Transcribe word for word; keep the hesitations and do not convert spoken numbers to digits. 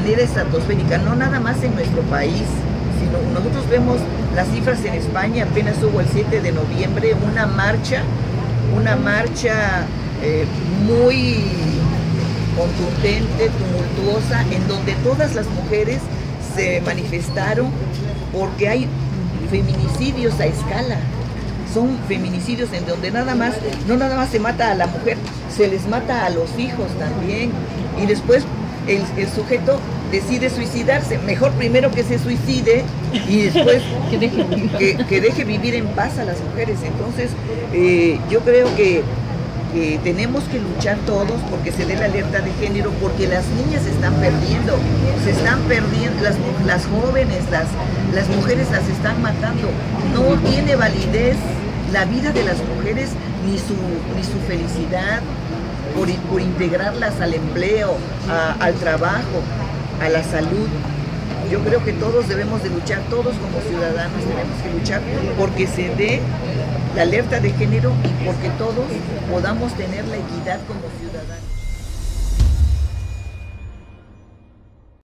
manera estratosférica, no nada más en nuestro país, sino nosotros vemos las cifras en España. Apenas hubo el siete de noviembre una marcha, una marcha eh, muy contundente, tumultuosa, en donde todas las mujeres se manifestaron porque hay feminicidios a escala. Son feminicidios en donde nada más, no nada más se mata a la mujer, se les mata a los hijos también, y después el, el sujeto decide suicidarse. Mejor primero que se suicide y después que deje, que, que deje vivir en paz a las mujeres. Entonces eh, yo creo que, que tenemos que luchar todos porque se dé la alerta de género, porque las niñas se están perdiendo, se están perdiendo, las, las jóvenes, las, las mujeres las están matando. No tiene validez la vida de las mujeres ni su, ni su felicidad por, por integrarlas al empleo, a, al trabajo, a la salud. Yo creo que todos debemos de luchar, todos como ciudadanos tenemos que luchar porque se dé la alerta de género y porque todos podamos tener la equidad como ciudadanos.